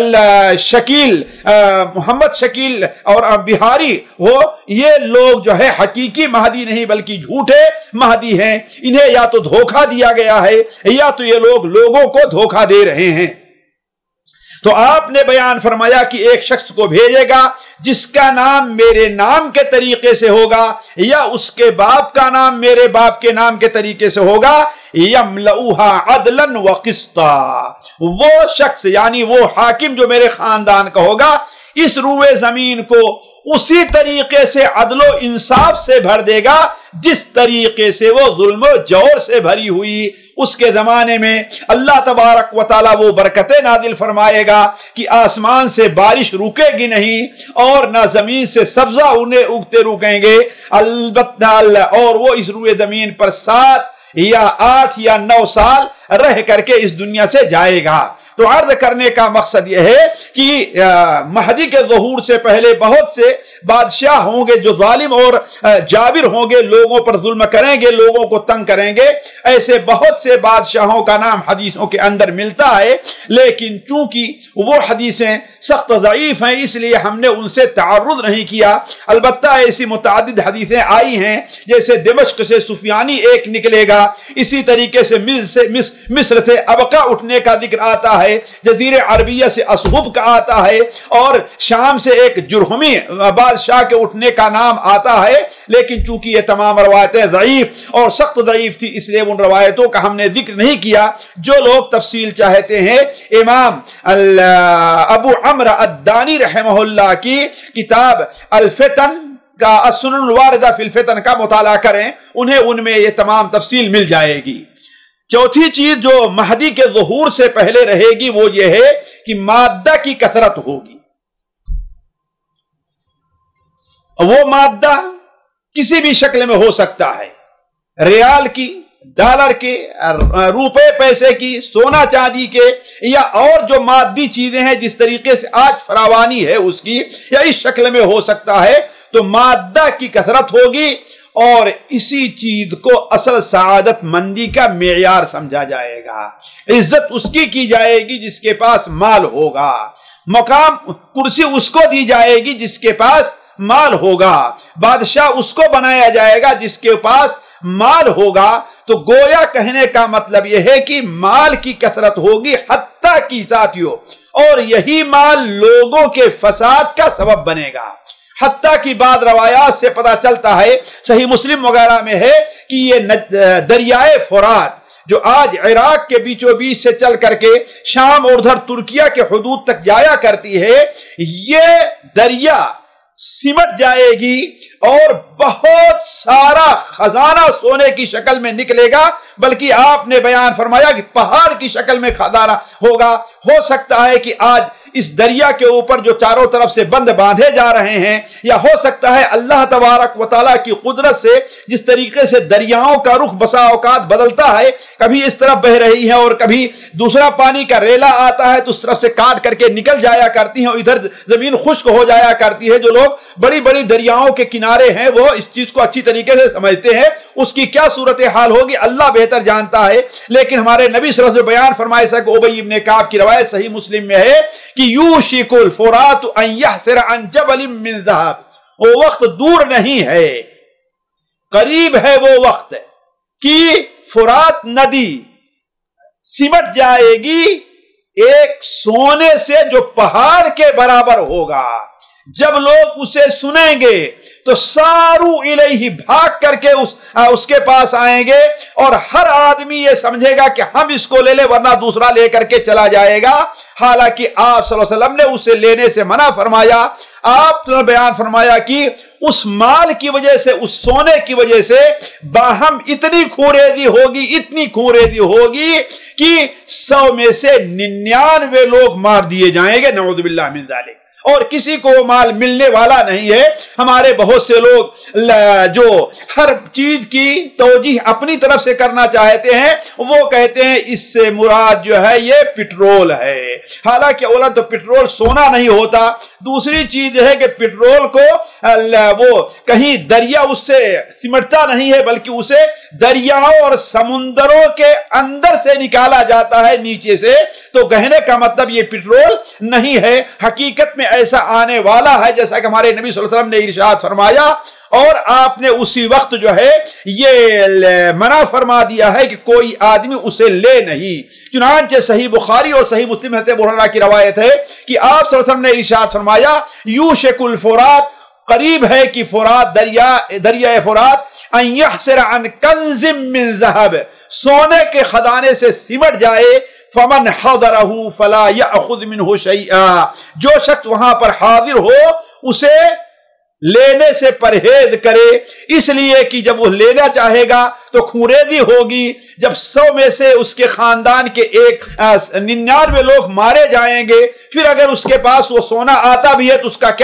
شکیل محمد شکیل اور بہاری ہو، یہ لوگ جو ہے حقیقی مہدی نہیں بلکہ جھوٹے مہدی ہیں۔ انہیں یا تو دھوکہ دیا گیا ہے یا تو یہ لوگ لوگوں کو دھوکہ دے رہے ہیں۔ تو آپ نے بیان فرمایا کہ ایک شخص کو بھیجے گا جس کا نام میرے نام کے طریقے سے ہوگا یا اس کے باپ کا نام میرے باپ کے نام کے طریقے سے ہوگا، یملؤها عدلا وقسطا، وہ شخص یعنی وہ حاکم جو میرے خاندان کا ہوگا اس روئے زمین کو اسی طریقے سے عدل و انصاف سے بھر دے گا جس طریقے سے وہ ظلم و جور سے بھری ہوئی۔ اس کے زمانے میں اللہ تبارک و تعالیٰ وہ برکتیں نازل فرمائے گا کہ آسمان سے بارش رکے گی نہیں اور نہ زمین سے سبزہ انہیں اگتے رکیں گے، البتہ اور وہ اس روئے زمین پر 7 یا 8 یا 9 سال رہ کر کے اس دنیا سے جائے گا۔ تو عرض کرنے کا مقصد یہ ہے کہ مہدی کے ظہور سے پہلے بہت سے بادشاہ ہوں گے جو ظالم اور جابر ہوں گے، لوگوں پر ظلم کریں گے، لوگوں کو تنگ کریں گے۔ ایسے بہت سے بادشاہوں کا نام حدیثوں کے اندر ملتا ہے، لیکن چونکہ وہ حدیثیں سخت ضعیف ہیں اس لیے ہم نے ان سے تعرض نہیں کیا۔ البتہ ایسی متعدد حدیثیں آئی ہیں، جیسے دمشق سے سفیانی ایک نکلے گا، اسی طریقے سے مصر سے ابقا اٹھنے کا ذکر آتا ہے، جزیرہ عربیہ سے اصحب کا آتا ہے، اور شام سے ایک جرہمی بادشاہ کے اٹھنے کا نام آتا ہے، لیکن چونکہ یہ تمام روایتیں ضعیف اور سخت ضعیف تھی اس لیے ان روایتوں کا ہم نے ذکر نہیں کیا۔ جو لوگ تفصیل چاہتے ہیں امام ابو عمرو الدانی رحمہ اللہ کی کتاب الفتن کا السنن الواردہ فی الفتن کا مطالعہ کریں، انہیں ان میں یہ تمام تفصیل مل جائے گی۔ چوتھی چیز جو مہدی کے ظہور سے پہلے رہے گی وہ یہ ہے کہ مادہ کی کثرت ہوگی۔ وہ مادہ کسی بھی شکل میں ہو سکتا ہے، ریال کی، ڈالر کے، روپے پیسے کی، سونا چاندی کے، یا اور جو مادی چیزیں ہیں جس طریقے سے آج فراوانی ہے اس کی، یا اس شکل میں ہو سکتا ہے۔ تو مادہ کی کثرت ہوگی اور اسی چیز کو اصل سعادت مندی کا معیار سمجھا جائے گا۔ عزت اس کی جائے گی جس کے پاس مال ہوگا، مقام کرسی اس کو دی جائے گی جس کے پاس مال ہوگا، بادشاہ اس کو بنایا جائے گا جس کے پاس مال ہوگا۔ تو گویا کہنے کا مطلب یہ ہے کہ مال کی کثرت ہوگی، حتیٰ کی ساتھیوں، اور یہی مال لوگوں کے فساد کا سبب بنے گا۔ حتیٰ کی بعض روایات سے پتہ چلتا ہے، صحیح مسلم وغیرہ میں ہے کہ یہ دریائے فرات جو آج عراق کے بیچوں بیچ سے چل کر کے شام اور ادھر ترکیہ کے حدود تک جایا کرتی ہے، یہ دریا سمٹ جائے گی اور بہت سارا خزانہ سونے کی شکل میں نکلے گا، بلکہ آپ نے بیان فرمایا کہ پہاڑ کی شکل میں خزانہ ہوگا۔ ہو سکتا ہے کہ آج اس دریا کے اوپر جو چاروں طرف سے بند باندھے جا رہے ہیں، یا ہو سکتا ہے اللہ تبارک و تعالیٰ کی قدرت سے جس طریقے سے دریاؤں کا رخ بسا اوقات بدلتا ہے، کبھی اس طرف بہ رہی ہے اور کبھی دوسرا پانی کا ریلا آتا ہے تو اس طرف سے کاٹ کر کے نکل جایا کرتی ہیں، اور ادھر زمین خشک ہو جایا کرتی ہے۔ جو لوگ بڑی بڑی دریاؤں کے کنارے ہیں وہ اس چیز کو اچھی طریقے سے سمجھتے ہیں، اس کی کیا صورتحال ہوگی اللہ بہتر جانتا ہے۔ لیکن ہمارے نبی صلی اللہ علیہ وسلم بیان فرمائے کہ ابی ابن کعب کی روایت صحیح مسلم میں ہے کہ یوشک الفرات ان یحسر عن جبل من ذهب، وہ وقت دور نہیں ہے، قریب ہے وہ وقت کہ فرات ندی سمٹ جائے گی ایک سونے سے جو پہاڑ کے برابر ہوگا۔ جب لوگ اسے سنیں گے تو سارو الیہ بھاگ کر کے اس کے پاس آئیں گے، اور ہر آدمی یہ سمجھے گا کہ ہم اس کو لے لیں ورنہ دوسرا لے کر کے چلا جائے گا۔ حالانکہ آپ صلی اللہ علیہ وسلم نے اسے لینے سے منع فرمایا۔ آپ نے بیان فرمایا کہ اس مال کی وجہ سے، اس سونے کی وجہ سے باہم اتنی خوریزی ہوگی، اتنی خوریزی ہوگی کہ 100 میں سے 99 لوگ مار دیے جائیں گے، نعوذ باللہ من ذالک، اور کسی کو مال ملنے والا نہیں ہے۔ ہمارے بہت سے لوگ جو ہر چیز کی توجیہ اپنی طرف سے کرنا چاہتے ہیں، وہ کہتے ہیں اس سے مراد جو ہے یہ پٹرول ہے، حالانکہ اولا تو پٹرول سونا نہیں ہوتا، دوسری چیز ہے کہ پٹرول کو وہ کہیں دریا اس سے سمٹتا نہیں ہے، بلکہ اسے دریاؤں اور سمندروں کے اندر سے نکالا جاتا ہے نیچے سے۔ تو کہنے کا مطلب یہ پٹرول نہیں ہے، حقیقت میں ایسا آنے والا ہے جیسا کہ ہمارے نبی صلی اللہ علیہ وسلم نے ارشاد فرمایا، اور آپ نے اسی وقت جو ہے یہ منع فرما دیا ہے کہ کوئی آدمی اسے لے نہیں۔ چنانچہ صحیح بخاری اور صحیح مسلم حضرت ابو ہریرہ کی روایت ہے کہ آپ صلی اللہ علیہ وسلم نے ارشاد فرمایا، یوشک الفرات، قریب ہے کہ فرات دریائے فرات، ان یحسر عن کنز من ذهب، سونے کے خزانے سے سمٹ جائے، فمن حضرہ فلا یأخذ منہ شیئا، جو شخص وہاں پر حاضر ہو اسے لینے سے پرہیز کرے، اس لیے کہ جب وہ لینا چاہے گا تو خوریزی ہوگی۔ جب 100 میں سے اس کے خاندان کے 99 لوگ مارے جائیں گے، پھر اگر اس کے پاس وہ سونا آتا بھی ہے تو اس کا کیا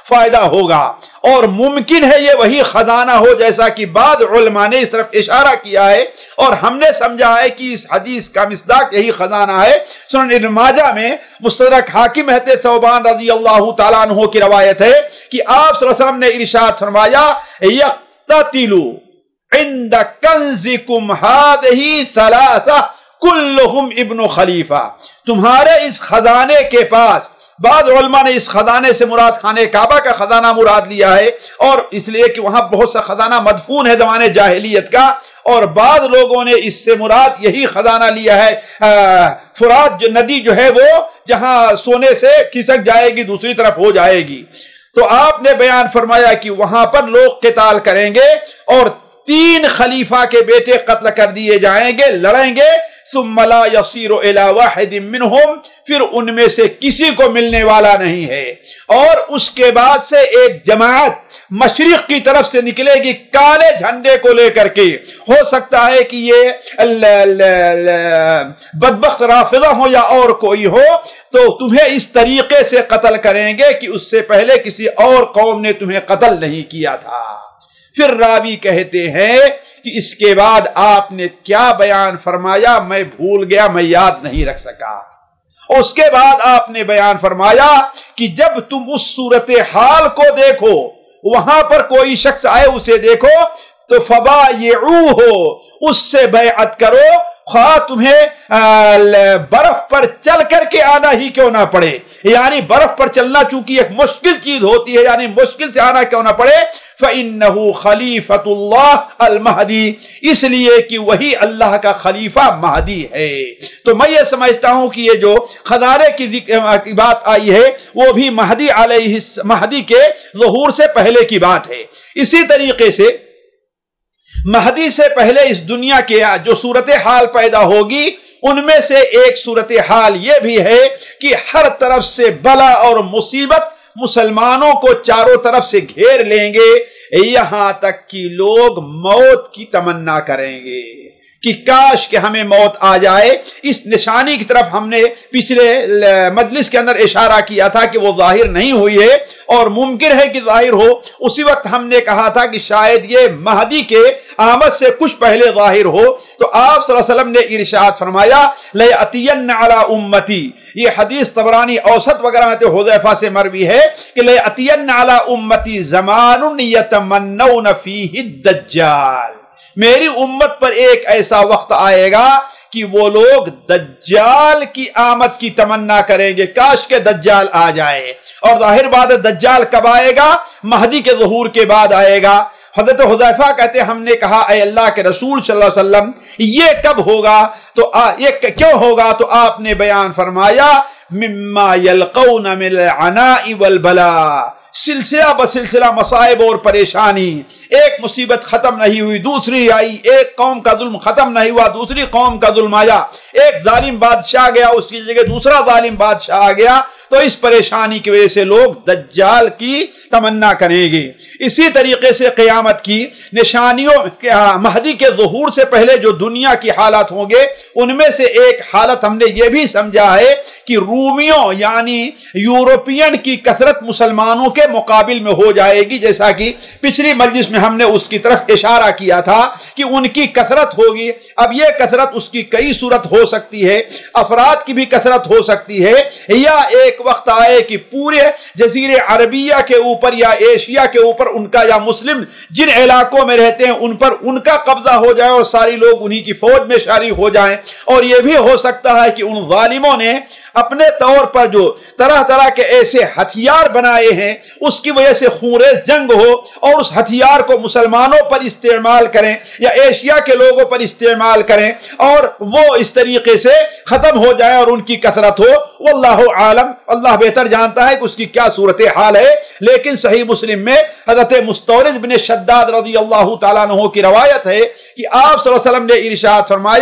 فائدہ ہوگا، اور ممکن ہے یہ وہی خزانہ ہو جیسا کہ بعض علماء نے اس طرف اشارہ کیا ہے، اور ہم نے سمجھا ہے کہ اس حدیث کا مصداق یہی خزانہ ہے۔ سنن ابن ماجہ میں مستدرک حاکم ہے ثوبان رضی اللہ تعالیٰ عنہ کی روایت ہے کہ آپ صلی اللہ علیہ وسلم نے ارشاد فرمایا یقتتلوا عند کنزکم هذه ثلاثہ کلہم ابن خلیفہ، تمہارے اس خزانے کے پاس، بعض علماء نے اس خزانے سے مراد خانہ کعبہ کا خزانہ مراد لیا ہے، اور اس لیے کہ وہاں بہت سا خزانہ مدفون ہے زمانے جاہلیت کا، اور بعض لوگوں نے اس سے مراد یہی خزانہ لیا ہے فرات جو ندی جو ہے وہ جہاں سونے سے کھسک جائے گی دوسری طرف ہو جائے گی، تو آپ نے بیان فرمایا کہ وہاں پر لوگ قتال کریں گے اور 3 خلیفہ کے بیٹے قتل کر دیے جائیں گے، لڑیں گے، ثم لا يصير الى واحد منهم، پھر ان میں سے کسی کو ملنے والا نہیں ہے، اور اس کے بعد سے ایک جماعت مشرق کی طرف سے نکلے گی کالے جھنڈے کو لے کر کے، ہو سکتا ہے کہ یہ بدبخت رافضہ ہو یا اور کوئی ہو، تو تمہیں اس طریقے سے قتل کریں گے کہ اس سے پہلے کسی اور قوم نے تمہیں قتل نہیں کیا تھا۔ پھر راوی کہتے ہیں کہ اس کے بعد آپ نے کیا بیان فرمایا میں بھول گیا، میں یاد نہیں رکھ سکا۔ اس کے بعد آپ نے بیان فرمایا کہ جب تم اس صورتحال کو دیکھو، وہاں پر کوئی شخص آئے اسے دیکھو، تو فبایعوہ، اس سے بیعت کرو، خواہ تمہیں برف پر چل کر کے آنا ہی کیوں نہ پڑے، یعنی برف پر چلنا چونکہ ایک مشکل چیز ہوتی ہے، یعنی مشکل سے آنا کیوں نہ پڑے، فَإِنَّهُ خَلِيفَةُ اللَّهِ الْمَهْدِي، اس لیے کہ وہی اللہ کا خلیفہ مہدی ہے۔ تو میں یہ سمجھتا ہوں کہ یہ جو خزانے کی بات آئی ہے وہ بھی مہدی کے ظہور سے پہلے کی بات ہے۔ اسی طریقے سے مہدی سے پہلے اس دنیا کے جو صورتحال پیدا ہوگی ان میں سے ایک صورتحال یہ بھی ہے کہ ہر طرف سے بلا اور مصیبت مسلمانوں کو چاروں طرف سے گھیر لیں گے، یہاں تک کہ لوگ موت کی تمنا کریں گے کہ کاش کہ ہمیں موت آ جائے۔ اس نشانی کی طرف ہم نے پچھلے مجلس کے اندر اشارہ کیا تھا کہ وہ ظاہر نہیں ہوئی ہے، اور ممکن ہے کہ ظاہر ہو۔ اسی وقت ہم نے کہا تھا کہ شاید یہ مہدی کے آمد سے کچھ پہلے ظاہر ہو، تو آپ صلی اللہ علیہ وسلم نے ارشاد فرمایا لَيَأْتِيَنَّ عَلَىٰ أُمَّتِي، یہ حدیث طبرانی اوسط وغیرہ میں حذیفہ سے مروی ہے کہ لَيَأْتِيَنَّ عَلَىٰ أُمَّتِي زَمَانٌ يَتَمَنَّوْنَ فِيهِ الدَّجَّالِ، میری امت پر ایک ایسا وقت آئے گا کہ وہ لوگ دجال کی آمد کی تمنا کریں گے، کاش کہ دجال آ جائے۔ اور ظاہر بات ہے دجال کب آئے گا؟ مہدی کے ظہور کے بعد آئے گا۔ حضرت حذیفہ کہتے ہم نے کہا اے اللہ کے رسول صلی اللہ علیہ وسلم یہ کب ہوگا؟ تو یہ کیوں ہوگا؟ تو آپ نے بیان فرمایا مما یلقون من العناء والبلاء، سلسلہ بسلسلہ مصائب اور پریشانی، ایک مصیبت ختم نہیں ہوئی دوسری آئی، ایک قوم کا ظلم ختم نہیں ہوا دوسری قوم کا ظلم آیا، ایک ظالم بادشاہ گیا اس کی جگہ دوسرا ظالم بادشاہ آ گیا، تو اس پریشانی کی وجہ سے لوگ دجال کی تمنا کریں گے۔ اسی طریقے سے قیامت کی نشانیوں مہدی کے ظہور سے پہلے جو دنیا کی حالات ہوں گے ان میں سے ایک حالت ہم نے یہ بھی سمجھا ہے کہ رومیوں یعنی یورپین کی کثرت مسلمانوں کے مقابل میں ہو جائے گی، جیسا کہ پچھلی مجلس میں ہم نے اس کی طرف اشارہ کیا تھا کہ ان کی کثرت ہوگی۔ اب یہ کثرت اس کی کئی صورت ہو سکتی ہے، افراد کی بھی کثرت ہو سکتی ہے، یا ایک وقت آئے کہ پورے جزیرے عربیہ کے اوپر یا ایشیا کے اوپر ان کا یا مسلم جن علاقوں میں رہتے ہیں ان پر ان کا قبضہ ہو جائے اور ساری لوگ انہی کی فوج میں شریک ہو جائیں۔ اور یہ بھی ہو سکتا ہے کہ ان ظالموں نے اپنے طور پر جو طرح طرح کے ایسے ہتھیار بنائے ہیں اس کی وجہ سے خونریز جنگ ہو اور اس ہتھیار کو مسلمانوں پر استعمال کریں یا ایشیا کے لوگوں پر استعمال کریں اور وہ اس طریقے سے ختم ہو جائے اور ان کی کثرت ہو۔ واللہ عالم، اللہ بہتر جانتا ہے کہ اس کی کیا صورتحال ہے، لیکن صحیح مسلم میں حضرت مستورد بن شداد رضی اللہ تعالیٰ عنہ کی روایت ہے کہ آپ صلی اللہ علیہ وسلم نے ارشاد فرمایا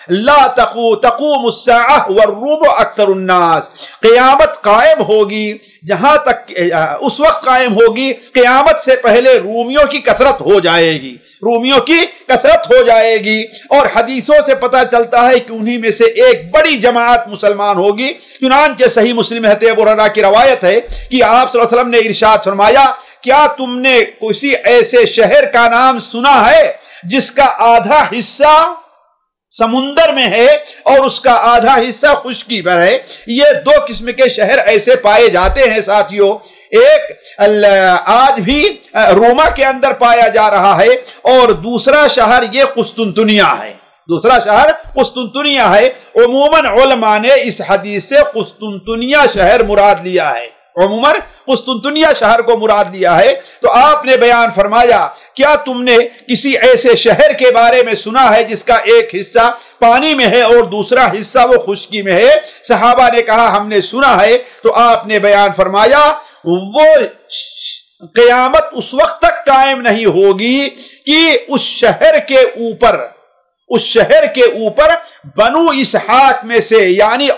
لا تقوم الساعہ والروم اکثر الناس، قیامت قائم ہوگی جہاں تک اس وقت قائم ہوگی قیامت سے پہلے رومیوں کی کثرت ہو جائے گی، رومیوں کی کثرت ہو جائے گی، اور حدیثوں سے پتہ چلتا ہے کہ انہی میں سے ایک بڑی جماعت مسلمان ہوگی۔ چنانچہ صحیح مسلم حضرت ابو ہریرہ کی روایت ہے کہ آپ صلی اللہ علیہ وسلم نے ارشاد فرمایا، کیا تم نے کسی ایسے شہر کا نام سنا ہے جس کا آدھا حصہ سمندر میں ہے اور اس کا آدھا حصہ خشکی پر ہے؟ یہ دو قسم کے شہر ایسے پائے جاتے ہیں ساتھیوں، ایک آج بھی روما کے اندر پایا جا رہا ہے، اور دوسرا شہر یہ قسطنطنیہ ہے، دوسرا شہر قسطنطنیہ ہے۔ عموماً علماء نے اس حدیث سے قسطنطنیہ شہر مراد لیا ہے، عموماً قسطنطنیہ شہر کو مراد لیا ہے۔ تو آپ نے بیان فرمایا، کیا تم نے کسی ایسے شہر کے بارے میں سنا ہے جس کا ایک حصہ پانی میں ہے اور دوسرا حصہ وہ خشکی میں ہے؟ صحابہ نے کہا ہم نے سنا ہے۔ تو آپ نے بیان فرمایا وہ قیامت اس وقت تک قائم نہیں ہوگی کہ اس شہر کے اوپر بنو اسحاق میں سے، یعنی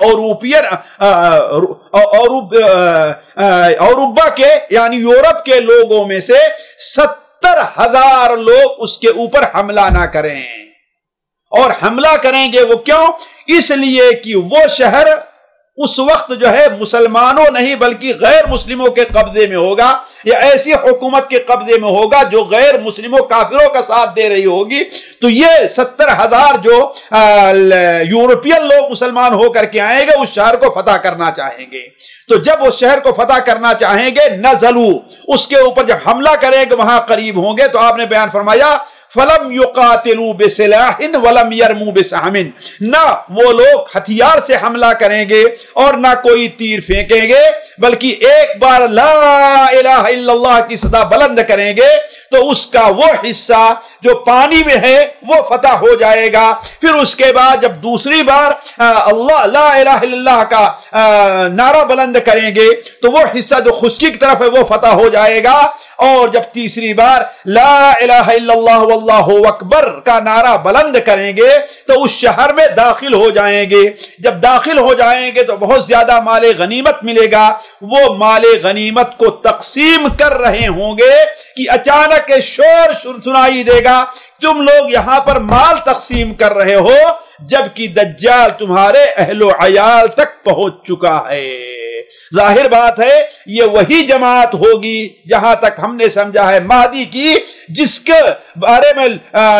اوروبا کے یعنی یورپ کے لوگوں میں سے 70,000 لوگ اس کے اوپر حملہ نہ کریں، اور حملہ کریں گے وہ کیوں؟ اس لیے کہ وہ شہر اس وقت جو ہے مسلمانوں نہیں بلکہ غیر مسلموں کے قبضے میں ہوگا، یا ایسی حکومت کے قبضے میں ہوگا جو غیر مسلموں کافروں کا ساتھ دے رہی ہوگی۔ تو یہ 70,000 جو یورپین لوگ مسلمان ہو کر کے آئیں گے اس شہر کو فتح کرنا چاہیں گے۔ تو جب اس شہر کو فتح کرنا چاہیں گے نزلوا، اس کے اوپر جب حملہ کریں گے وہاں قریب ہوں گے، تو آپ نے بیان فرمایا فَلَمْ يُقَاتِلُوا بِسِلَاحٍ وَلَمْ يَرْمُوا بِسَهْمٍ، نہ وہ لوگ ہتھیار سے حملہ کریں گے اور نہ کوئی تیر پھینکیں گے، بلکہ ایک بار لا الہ الا اللہ کی صدا بلند کریں گے تو اس کا وہ حصہ جو پانی میں ہے وہ فتح ہو جائے گا۔ پھر اس کے بعد جب دوسری بار اللہ لا الہ الا اللہ کا نعرہ بلند کریں گے تو وہ حصہ جو خشکی کی طرف ہے وہ فتح ہو جائے گا، اور جب تیسری بار لا الہ الا اللہ واللہ اکبر کا نعرہ بلند کریں گے تو اس شہر میں داخل ہو جائیں گے۔ جب داخل ہو جائیں گے تو بہت زیادہ مال غنیمت ملے گا، وہ مال غنیمت کو تقسیم کر رہے ہوں گے کہ اچانک شور سنائی دے گا، تم لوگ یہاں پر مال تقسیم کر رہے ہو جبکہ دجال تمہارے اہل و عیال تک پہنچ چکا ہے۔ ظاہر بات ہے یہ وہی جماعت ہوگی جہاں تک ہم نے سمجھا ہے مہدی کی، جس کے بارے میں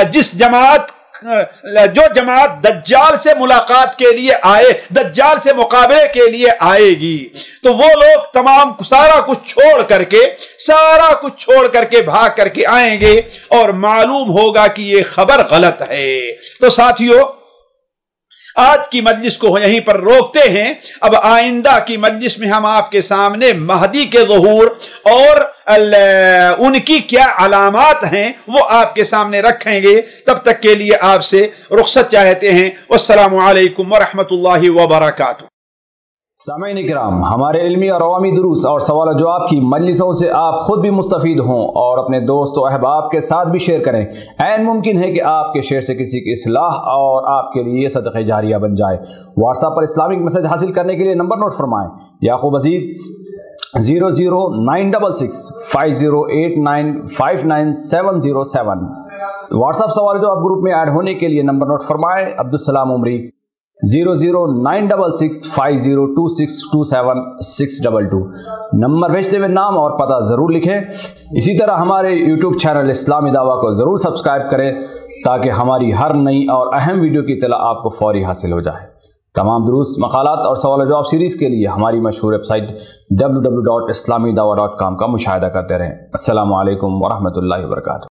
جو جماعت دجال سے ملاقات کے لیے آئے، دجال سے مقابلے کے لیے آئے گی، تو وہ لوگ تمام سارا کچھ چھوڑ کر کے بھاگ کر کے آئیں گے، اور معلوم ہوگا کہ یہ خبر غلط ہے۔ تو ساتھیو آج کی مجلس کو یہیں پر روکتے ہیں، اب آئندہ کی مجلس میں ہم آپ کے سامنے مہدی کے ظہور اور ان کی کیا علامات ہیں وہ آپ کے سامنے رکھیں گے۔ تب تک کے لیے آپ سے رخصت چاہتے ہیں۔ والسلام علیکم ورحمۃ اللہ وبرکاتہ۔ سامعین کرام، ہمارے علمی اور عوامی دروس اور سوال و جواب کی مجلسوں سے آپ خود بھی مستفید ہوں اور اپنے دوست و احباب کے ساتھ بھی شیئر کریں۔ عین ممکن ہے کہ آپ کے شیئر سے کسی کی اصلاح اور آپ کے لیے صدقہ جاریہ بن جائے۔ واٹس ایپ پر اسلامک میسج حاصل کرنے کے لیے نمبر نوٹ فرمائیں: یعقوب عزیز 00966 5089 59707۔ واٹس ایپ سوال و جواب گروپ میں ایڈ ہونے کے لیے نمبر نوٹ فرمائیں: عبدالسلام عمری 00966 502627 622۔ نمبر بھیجتے ہوئے نام اور پتہ ضرور لکھیں۔ اسی طرح ہمارے یوٹیوب چینل اسلامی دعویٰ کو ضرور سبسکرائب کریں تاکہ ہماری ہر نئی اور اہم ویڈیو کی اطلاع آپ کو فوری حاصل ہو جائے۔ تمام دروس، مقالات اور سوال و جواب سیریز کے لیے ہماری مشہور ویب سائٹ www.islamidawah.com کا مشاہدہ کرتے رہیں۔ السلام علیکم ورحمۃ اللہ وبرکاتہ۔